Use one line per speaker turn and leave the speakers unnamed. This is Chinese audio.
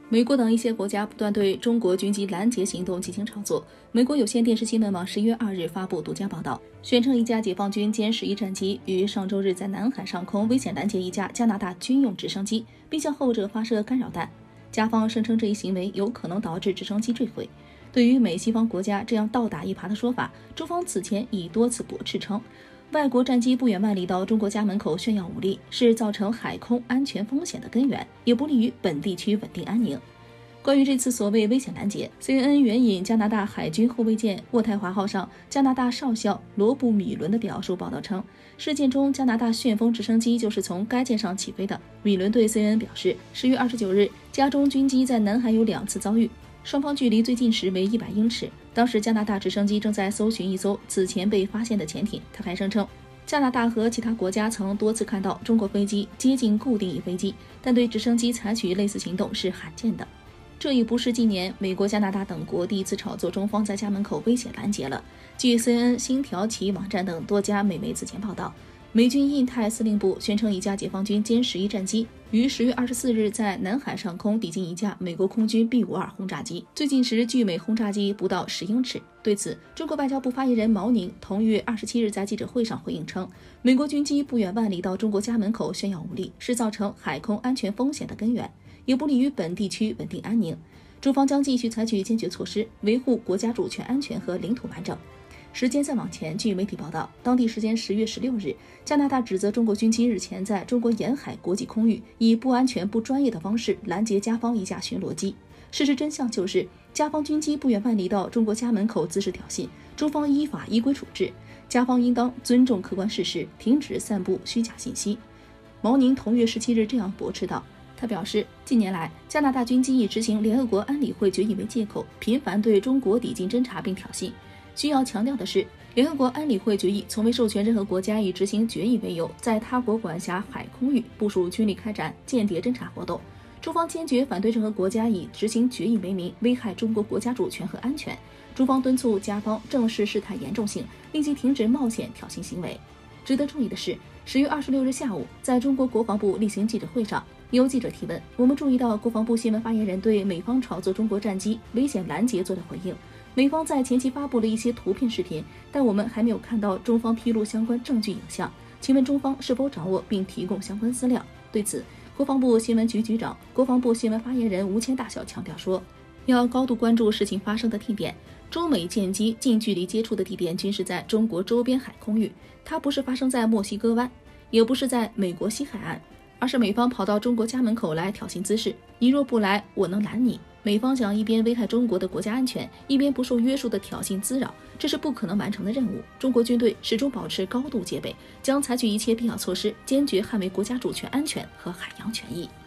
美国等一些国家不断对中国军机拦截行动进行炒作。美国有线电视新闻网11月2日发布独家报道，宣称一架解放军歼11战机于上周日在南海上空危险拦截一架加拿大军用直升机，并向后者发射干扰弹。加方声称这一行为有可能导致直升机坠毁。对于美西方国家这样倒打一耙的说法，中方此前已多次驳斥称，外国战机不远万里到中国家门口炫耀武力，是造成海空安全风险的根源，也不利于本地区稳定安宁。关于这次所谓危险拦截， CNN 援引加拿大海军后备舰渥太华号上加拿大少校罗布·米伦的表述报道称，事件中加拿大旋风直升机就是从该舰上起飞的。米伦对 CNN 表示，10月29日，加中军机在南海有2次遭遇，双方距离最近时为100英尺。当时加拿大直升机正在搜寻一艘此前被发现的潜艇。他还声称，加拿大和其他国家曾多次看到中国飞机接近固定翼飞机，但对直升机采取类似行动是罕见的。这已不是近年美国、加拿大等国第一次炒作中方在家门口危险拦截了。据 CNN、星条旗网站等多家美媒此前报道，美军印太司令部宣称一架解放军歼11战机于10月24日在南海上空抵近一架美国空军 B-52 轰炸机，最近时距美轰炸机不到10英尺。对此，中国外交部发言人毛宁同月27日在记者会上回应称，美国军机不远万里到中国家门口炫耀武力，是造成海空安全风险的根源，也不利于本地区稳定安宁。中方将继续采取坚决措施，维护国家主权安全和领土完整。时间再往前，据媒体报道，当地时间10月16日，加拿大指责中国军机日前在中国沿海国际空域以不安全、不专业的方式拦截加方一架巡逻机。事实真相就是，加方军机不远万里到中国家门口滋事挑衅，中方依法依规处置。加方应当尊重客观事实，停止散布虚假信息。毛宁同月17日这样驳斥道。他表示，近年来，加拿大军机以执行联合国安理会决议为借口，频繁对中国抵近侦察并挑衅。需要强调的是，联合国安理会决议从未授权任何国家以执行决议为由，在他国管辖海空域部署军力开展间谍侦察活动。中方坚决反对任何国家以执行决议为名危害中国国家主权和安全。中方敦促加方正视事态严重性，立即停止冒险挑衅行为。值得注意的是，10月26日下午，在中国国防部例行记者会上，有记者提问，我们注意到国防部新闻发言人对美方炒作中国战机危险拦截做了回应。美方在前期发布了一些图片视频，但我们还没有看到中方披露相关证据影像，请问中方是否掌握并提供相关资料？对此，国防部新闻局局长、国防部新闻发言人吴谦大校强调说，要高度关注事情发生的地点，中美舰机近距离接触的地点均是在中国周边海空域，它不是发生在墨西哥湾，也不是在美国西海岸，而是美方跑到中国家门口来挑衅滋事，你若不来，我能拦你。美方想一边危害中国的国家安全，一边不受约束的挑衅滋扰，这是不可能完成的任务。中国军队始终保持高度戒备，将采取一切必要措施，坚决捍卫国家主权安全和海洋权益。